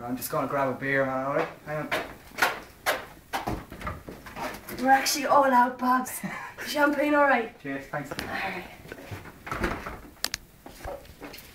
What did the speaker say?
I'm just going to grab a beer, man, alright? Hang on. We're actually all out, Bobs. Champagne alright? Cheers, thanks. Alright.